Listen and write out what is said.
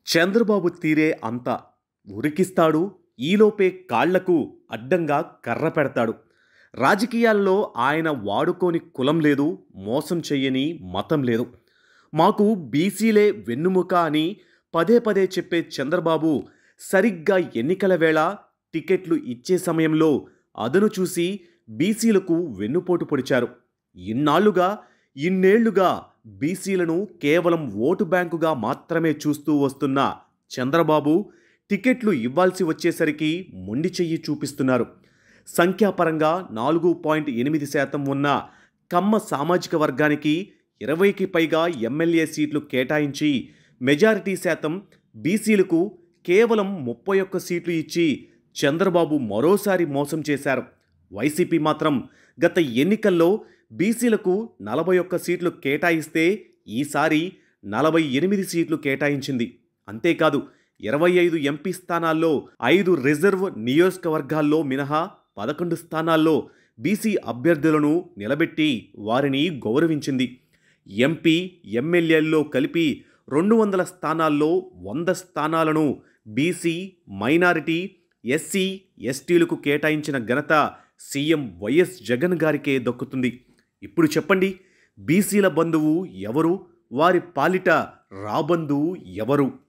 చంద్రబాబు తీరే అంత ఉరికిస్తాడు. ఈలోపే కాళ్లకు అడ్డంగా కర్ర పెడతాడు. రాజకీయాల్లో ఆయన వాడుకోని కులం లేదు, మోసం చెయ్యని మతం లేదు. మాకు బీసీలే వెన్నుముక అని పదే పదే చెప్పే చంద్రబాబు సరిగ్గా ఎన్నికల వేళ టికెట్లు ఇచ్చే సమయంలో అదను చూసి బీసీలకు వెన్నుపోటు పొడిచారు. ఇన్నేళ్లుగా బీసీలను కేవలం ఓటు బ్యాంకుగా మాత్రమే చూస్తూ వస్తున్న చంద్రబాబు టికెట్లు ఇవ్వాల్సి వచ్చేసరికి మొండి చెయ్యి చూపిస్తున్నారు. సంఖ్యాపరంగా 4.8% ఉన్న కమ్మ సామాజిక వర్గానికి 20కి పైగా ఎమ్మెల్యే సీట్లు కేటాయించి మెజారిటీ శాతం బీసీలకు కేవలం 31 సీట్లు ఇచ్చి చంద్రబాబు మరోసారి మోసం చేశారు. వైసీపీ మాత్రం గత ఎన్నికల్లో బీసీలకు 41 సీట్లు కేటాయిస్తే ఈసారి 48 సీట్లు కేటాయించింది. అంతేకాదు 25 ఎంపీ స్థానాల్లో 5 రిజర్వ్ నియోజకవర్గాల్లో మినహా 11 స్థానాల్లో బీసీ అభ్యర్థులను నిలబెట్టి వారిని గౌరవించింది. ఎంపీ ఎమ్మెల్యేల్లో కలిపి 200 స్థానాల్లో 100 స్థానాలను బీసీ, మైనారిటీ, ఎస్సీ, ఎస్టీలకు కేటాయించిన ఘనత సీఎం వైఎస్ జగన్ గారికే దక్కుతుంది. ఇప్పుడు చెప్పండి, బీసీల బంధువు ఎవరు? వారి పాలిట రాబంధువు ఎవరు?